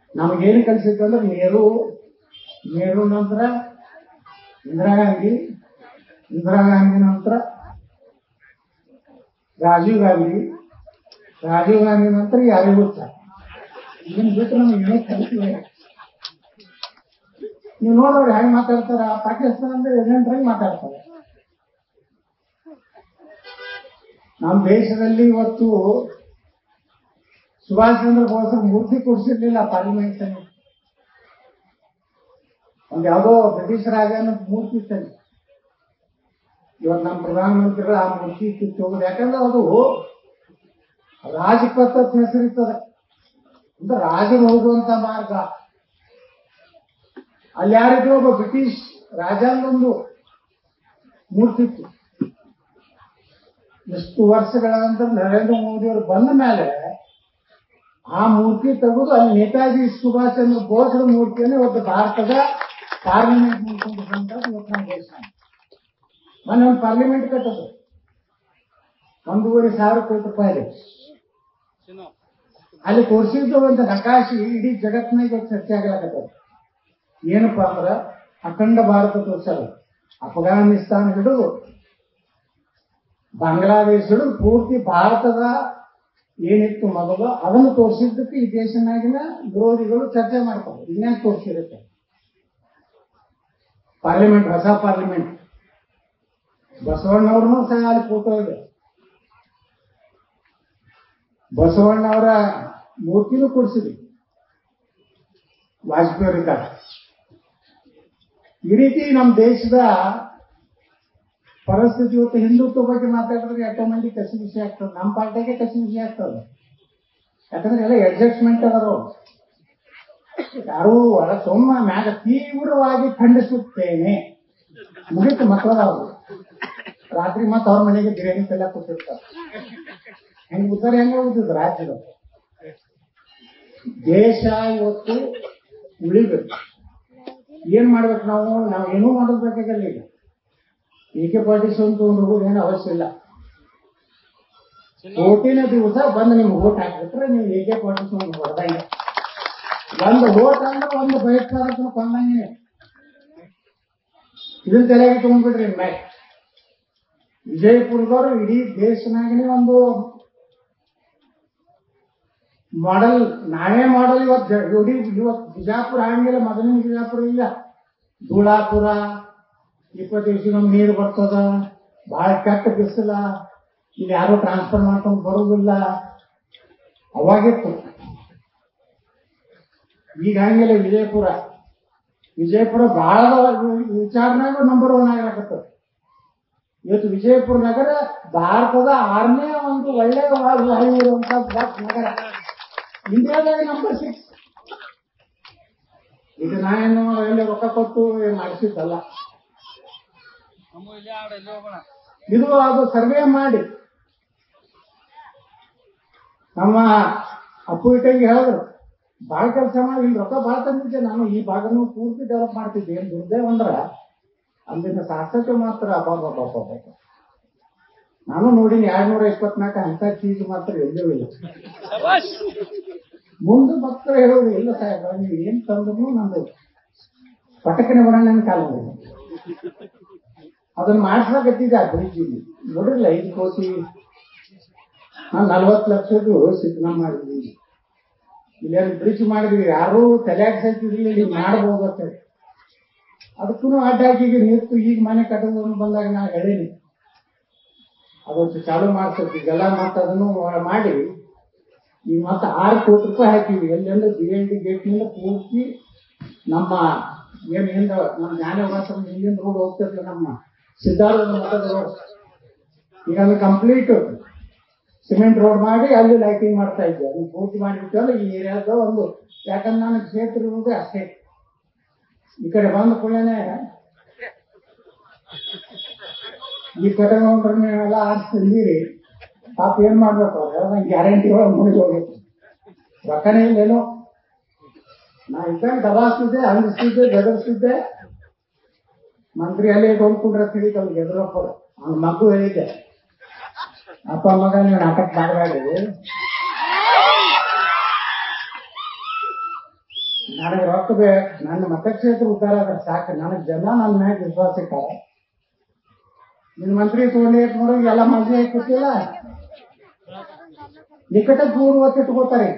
ನಮಗೇನು ಕಲಿಸಿತ್ತು ಅಂದ್ರೆ ನೆಹರು ನಂತರ ಇಂದಿರಾ ಗಾಂಧಿ ನಂತರ ರಾಜೀವ್ ಗಾಂಧಿ ನಂತರ ಯಾರಿಗೂ ಗೊತ್ತ ಇದನ್ನು ಬಿಟ್ಟು ನಮ್ಗೆ ಏನೋ ಕಲಿಸಿವೆ. ನೀವು ನೋಡೋರು ಹೆಂಗ್ ಮಾತಾಡ್ತಾರ, ಪಾಕಿಸ್ತಾನದ ಏಜೆಂಟ್ರಾಗಿ ಮಾತಾಡ್ತಾರೆ. ನಮ್ಮ ದೇಶದಲ್ಲಿ ಇವತ್ತು ಸುಭಾಷ್ ಚಂದ್ರ ಬೋಸ್ ಮೂರ್ತಿ ಕೊಡಿಸಿರ್ಲಿಲ್ಲ ಪಾರ್ಲಿಮೆಂಟ್ ಅಲ್ಲಿ. ಒಂದ್ ಯಾವುದೋ ಬ್ರಿಟಿಷ್ ರಾಜನ ಮೂರ್ತಿ ಇತ್ತಲ್ಲಿ. ಇವತ್ತು ನಮ್ಮ ಪ್ರಧಾನಮಂತ್ರಿಗಳು ಆ ಮೂರ್ತಿ ಕಿತ್ತು ಹೋಗುದು. ಯಾಕಂದ್ರೆ ಅದು ರಾಜಪಥ ಹೆಸರಿರ್ತದೆ, ಅಂದ್ರೆ ರಾಜರು ಹೋಗುವಂತ ಮಾರ್ಗ. ಅಲ್ಲಿ ಯಾರಿದ್ರು ಒಬ್ಬ ಬ್ರಿಟಿಷ್ ರಾಜನೊಂದು ಮೂರ್ತಿ ಇತ್ತು. ಎಷ್ಟು ವರ್ಷಗಳ ನಂತರ ನರೇಂದ್ರ ಮೋದಿ ಅವರು ಬಂದ ಮೇಲೆ ಆ ಮೂರ್ತಿ ತೆಗೆದು ಅಲ್ಲಿ ನೇತಾಜಿ ಸುಭಾಷ್ ಚಂದ್ರ ಬೋಸ್ರ ಮೂರ್ತಿಯನ್ನು ಇವತ್ತು ಭಾರತದ ಪಾರ್ಲಿಮೆಂಟ್ ಮುಂದ್ಕೊಂಡಿರುವಂತ ಇವತ್ತು ನಮ್ಮ ದೇಶ. ಮೊನ್ನೆ ಒಂದು ಪಾರ್ಲಿಮೆಂಟ್ ಕಟ್ಟದು ₹1,500 ಕೋಟಿ. ಅಲ್ಲಿ ತೋರಿಸಿದ್ದು ಒಂದು ನಕಾಶಿ ಇಡೀ ಜಗತ್ತಿನಾಗ ಚರ್ಚೆ ಆಗ್ಲಾಕತ್ತದ. ಏನಪ್ಪಾ ಅಂದ್ರ ಅಖಂಡ ಭಾರತ ತೋರಿಸಲ್ಲ. ಅಫ್ಘಾನಿಸ್ತಾನ ಹಿಡಿದು ಬಾಂಗ್ಲಾದೇಶ ಹಿಡಿದು ಪೂರ್ತಿ ಭಾರತದ ಏನಿತ್ತು ಮೊದಲು ಅದನ್ನು ತೋರಿಸಿದ್ದಕ್ಕೆ ಈ ದೇಶನಾಗಿನ ವಿರೋಧಿಗಳು ಚರ್ಚೆ ಮಾಡ್ತಾರೆ. ಇದನ್ನೇ ತೋರಿಸಿರುತ್ತೆ ಪಾರ್ಲಿಮೆಂಟ್, ಹೊಸ ಪಾರ್ಲಿಮೆಂಟ್. ಬಸವಣ್ಣವ್ರನ್ನೂ ಸಹ ಅಲ್ಲಿ ಫೋಟೋ ಇದೆ. ಬಸವಣ್ಣವರ ಮೂರ್ತಿನೂ ಕೊಡಿಸಿದ್ವಿ ವಾಜಪೇಯಿ ಅವರಿದ್ದಾಗ. ಈ ರೀತಿ ನಮ್ಮ ದೇಶದ ಪರಿಸ್ಥಿತಿ ಇವತ್ತು ಹಿಂದುತ್ವ ಬಗ್ಗೆ ಮಾತಾಡಿದ್ರೆ ಎಷ್ಟೋ ಮಂದಿ ಕಸಿ ವಿಷಯ ಆಗ್ತದೆ. ನಮ್ಮ ಪಾರ್ಟಿಗೆ ಕಸಿ ವಿಷಯ ಆಗ್ತದೆ. ಯಾಕಂದ್ರೆ ಎಲ್ಲ ಅಡ್ಜಸ್ಟ್ಮೆಂಟ್ ಅದಾರು. ಯಾರೂ ಒಳ ಸೊಮ್ಮ ಮ್ಯಾಗ ತೀವ್ರವಾಗಿ ಖಂಡಿಸುತ್ತೇನೆ ಮುಗಿತು. ಮಕ್ಕಳದವ್ರು ರಾತ್ರಿ ಮತ್ತೆ ಅವ್ರ ಮನೆಗೆ ಬಿರಿಯಾನಿ ಪೆಲ್ಲ ಕೊಟ್ಟಿರ್ತಾರೆ. ಹೆಂಗ್ ಉತ್ತರ ಹೋಗುತ್ತಿದ್ದು ರಾಜ್ಯದ ದೇಶ ಇವತ್ತು ಉಳಿಬೇಕು. ಏನ್ ಮಾಡ್ಬೇಕು ನಾವು ಏನೂ ಮಾಡೋದ್ಬೇಕಾಗಲ್ಲ. ಈಗ AK-47 ತಗೊಂಡು ಹೋಗೋದು ಏನು ಅವಶ್ಯ ಇಲ್ಲ. ಓಟಿನ ದಿವಸ ಬಂದು ನಿಮ್ಗೆ ಓಟ್ ಹಾಕಿಬಿಟ್ರೆ ನೀವು AK-47 ಹೊಡೆದಂಗ. ಒಂದು ಓಟ್ ಅಂದ್ರೆ ಒಂದು ಭಯೋತ್ಪಾದಕನ ಕೊಂದಂಗೆ. ಇದನ್ನ ತಲೆಗೆ ತಗೊಂಡ್ಬಿಡ್ರಿ. ಮ್ಯಾಕ್ ವಿಜಯಪುರದವರು ಇಡೀ ದೇಶನಾಗನೇ ಒಂದು ಮಾಡೆಲ್, ನಾವೇ ಮಾಡಲ್. ಇವತ್ತು ಬಿಜಾಪುರ ಹಂಗಿಲ್ಲ, ಮೊದಲಿನ ಬಿಜಾಪುರ ಇಲ್ಲ. ಧೂಳಾಪುರ 20 ದಿವಸ ನೀರು ಬರ್ತದ, ಬಹಳ ಕೆಟ್ಟ ಬಿಸಿಲ, ಇಲ್ಲಿ ಯಾರು ಟ್ರಾನ್ಸ್ಫರ್ ಮಾಡ್ಕೊಂಡು ಬರುವುದಿಲ್ಲ. ಅವಾಗಿತ್ತು. ಈಗ ಹಂಗಿಲ್ಲ. ವಿಜಯಪುರ ಬಹಳ ವಿಚಾರನಾಗ ನಂಬರ್ 1 ಆಗ್ಲಾಕತ್ತದ. ಇವತ್ತು ವಿಜಯಪುರ ನಗರ ಭಾರತದ 6ನೇ ಒಂದು ಒಳ್ಳೆಯ ವಾಯು ಇರುವಂತಹ ನಗರ, ಇಂಡಿಯಾದಾಗ ನಂಬರ್ 6. ಇದು ನಾನೇನು ಎಲ್ಲಿ ರೊಕ್ಕ ಕೊಟ್ಟು ಮಾಡಿಸಿದ್ದಲ್ಲ. ಇದು ಅದು ಸರ್ವೆ ಮಾಡಿ ನಮ್ಮ ಅಪ್ಪು ಇಟ್ಟಂಗೆ ಹೇಳಿದ್ರು, ಭಾಳ ಕೆಲಸ ಮಾಡಿ ಇಲ್ಲಿ ರೊಕ್ಕ ಭಾಳ ತಂದಿದ್ದೆ ನಾನು. ಈ ಭಾಗನೂ ಪೂರ್ತಿ ಡೆವಲಪ್ ಮಾಡ್ತಿದ್ದೆ. ಏನು ದುರ್ದೇವ್ ಅಂದ್ರ ಅಲ್ಲಿನ ಶಾಸಕ ಮಾತ್ರ ಅಬ್ಬ. ನಾನು ನೋಡಿನಿ 224 ಅಂತ ಚೀಸ್ ಮಾತ್ರ ಎಲ್ಲೂ ಇಲ್ಲ. ಮುಂದೆ ಮಕ್ಕಳು ಹೇಳೋದು, ಇಲ್ಲ ಸಾಹೇಬ ನೀವು ಏನ್ ತಂದ್ರು ನಂದು ಪಟಕನೆ ಬರೋಣ ನನ್ನ ಕಾಲ. ಅದನ್ನ ಮಾಡಿಸ್ಲಾಕತ್ತಿದ್ದೆ ಆ ಬ್ರಿಡ್ಜ್. ನೋಡಿರ್ಲ 5 ಕೋಟಿ, ನಾನು 40 ಲಕ್ಷದ್ದು ಸಿದ್ಧನ ಮಾಡಿದ್ವಿ. ಇಲ್ಲೇನು ಬ್ರಿಡ್ಜ್ ಮಾಡಿದ್ವಿ, ಯಾರೂ ತಲೆಯಾಗ ಸಹಿತಿರ್ಲಿಲ್ಲ ಈಗ ಮಾಡಬಹುದು ಅಂತ. ಅದಕ್ಕೂ ಅಡ್ಡಾಗಿ ನಿಂತು ಈಗ ಮನೆ ಕಟ್ಟೋದನ್ನು ಬಂದಾಗ ನಾ ಹೇಳೀನಿ ಅದೊಂದು ಚಾಲು ಮಾಡ್ಸೋದು. ಈಗೆಲ್ಲ ಮತ್ತೆ ಅದನ್ನು ಮಾಡಿ ಈಗ ಮತ್ತೆ 6 ಕೋಟಿ ರೂಪಾಯಿ ಹಾಕಿವಿ. ಎಲ್ಲೆಂದ್ರೆ BLD ಗೇಟ್ನಿಂದ ಪೂರ್ತಿ ನಮ್ಮ ಏನಿಂದ ನಮ್ಮ ಜ್ಞಾನವಾಸ ಹಿಂದಿನ ರೋಡ್ ಹೋಗ್ತಿರ್ಲಿ, ನಮ್ಮ ಸಿದ್ಧಾರ್ಥ ಮಠದ ರೋಡ್, ಈಗ ಅದು ಕಂಪ್ಲೀಟ್ ಸಿಮೆಂಟ್ ರೋಡ್ ಮಾಡಿ ಅಲ್ಲಿ ಲೈಟಿಂಗ್ ಮಾಡ್ತಾ ಇದ್ದೆ. ಅದನ್ನ ಪೂರ್ತಿ ಮಾಡಿಬಿಟ್ಟಲ್ಲ ಈ ಏರಿಯಾದ ಒಂದು. ಯಾಕಂದ್ರೆ ನಾನು ಕ್ಷೇತ್ರ ಇರುವುದು ಅಷ್ಟೇ. ಈ ಕಡೆ ಬಂದ ಕೂಡಲೇ ಈ ಕಡೆ ನೋಡ್ರೆ ನೀವೆಲ್ಲ ಆರಿಸ್ತಿದ್ದೀರಿ. ಪಾಪ ಏನ್ ಮಾಡ್ಬೇಕು ಅವ್ರು, ನಂಗೆ ಗ್ಯಾರಂಟಿ ಒಳಗೆ ಮುಗಿದು ಹೋಗಿತ್ತು. ರೊಕ್ಕನೇ ಇಲ್ಲೇನು. ನಾ ಇದ್ದಾಗ ದಬಾಸ್ತಿದ್ದೆ, ಅಂದಿಸ್ತಿದ್ದೆ, ಗದರ್ಸ್ತಿದ್ದೆ. ಮಂತ್ರಿ ಅಲ್ಲೇ ತೊಗೊಂಡ್ಕೊಂಡ್ರೆ ತಿಳಿತ ಅವ್ರಿಗೆ ಎದುರಪ್ಪರು. ಅವ್ನ ಮಗು ಹೇಳಿದ್ದೆ, ಅಪ್ಪ ಮಗ ನೀವು ನಾಟಕ ಮಾಡಬೇಡಿ, ನನಗೆ ರೊಕ್ಕ ಬೇಕು, ನನ್ನ ಮತಕ್ಷೇತ್ರ ಉದ್ಧಾರ ಆದ್ರೆ ಸಾಕು, ನನಗೆ ಜನ ನನ್ನ ಮ್ಯಾಗ ವಿಶ್ವಾಸ ಇಟ್ಟಾರ. ನಿನ್ ಮಂತ್ರಿ ತಗೊಂಡು ನೋಡೋ ಎಲ್ಲ ಮಂತ್ರಿ ಕೊಟ್ಟಿಲ್ಲ, ನಿಕಟ ಪೂರ್ವ ಇಟ್ಕೋತಾರೆ.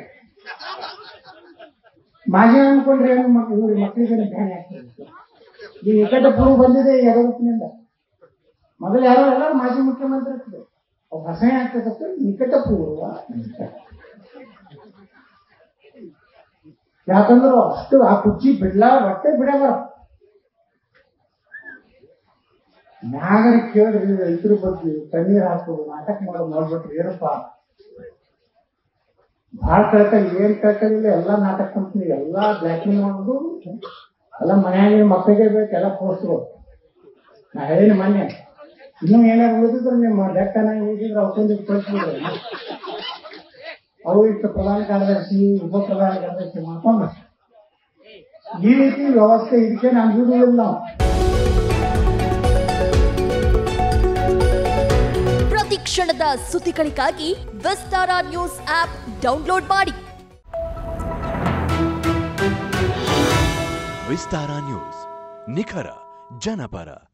ಮಾಜಿ ಅನ್ಕೊಂಡ್ರೆ ಏನು ಮಕ್ಕಳಿಗೆ ಧ್ಯಾನ ಆಗ್ತದೆ. ಈ ನಿಕಟ ಪೂರ್ವ ಬಂದಿದೆ ಯಡಿಯೂರಪ್ಪನಿಂದ. ಮೊದಲು ಯಾರೋ ಎಲ್ಲರೂ ಮಾಜಿ ಮುಖ್ಯಮಂತ್ರಿ ಇರ್ತದೆ, ಅವು ಅಸಹ್ಯ ಆಗ್ತದೆ. ನಿಕಟ ಪೂರ್ವ ಯಾಕಂದ್ರೆ ಅಷ್ಟು ಆ ಕುರ್ಚಿ ಬಿಡ್ಲಾ ಹೊಟ್ಟೆ ಬಿಡಬಾರ. ಮ್ಯಾಗರ ಕೇಳಿದ್ರಿ ರೈತರ ಬಗ್ಗೆ ಕಣ್ಣೀರ್ ಹಾಕೋದು, ನಾಟಕ ಮಾಡೋದು ನೋಡ್ಬಿಟ್ರಿ ಏನಪ್ಪ ಭಾಳ ಕಳ್ಕಲ್, ಏನ್ ಕಳ್ಕಲಿಲ್ಲ. ಎಲ್ಲಾ ನಾಟಕ ಕಂಪ್ನಿ, ಎಲ್ಲಾ ಬ್ಲ್ಯಾಕ್ ಮೇಲ್ ಮಾಡೋದು, ಎಲ್ಲ ಮನೆಯಾಗ ಮಕ್ಕಳಿಗೆ ಬೇಕು ಎಲ್ಲ ಪೋಸ್ಟ್ಗಳು. ನಾ ಹೇಳಿನ ಮೊನ್ನೆ, ಇನ್ನೂ ಏನಾರು ಉಳಿದಿದ್ರೆ ನಿಮ್ಮ ಲೆಕ್ಕನಾಗಿ ಹೋಗಿದ್ರೆ ಅವತ್ತೊಂದು ಕಳಿಸ್ಬಿಡ್ರಿ. ಅವು ಇಷ್ಟು ಪ್ರಧಾನ ಕಾರ್ಯದರ್ಶಿ, ಉಪ ಪ್ರಧಾನ ಕಾರ್ಯದರ್ಶಿ ಮಾಡ್ಕೊಂಡು ಈ ರೀತಿ ವ್ಯವಸ್ಥೆ ಇದಕ್ಕೆ ನಂಬುವುದಿಲ್ಲ ನಾವು. ಪ್ರತಿ ಕ್ಷಣದ ಸುದ್ದಿಗಳಿಗಾಗಿ ವಿಸ್ತಾರ ನ್ಯೂಸ್ ಆಪ್ ಡೌನ್ಲೋಡ್ ಮಾಡಿ. ವಿಸ್ತಾರ ನ್ಯೂಸ್, ನಿಖರ ಜನಪರ.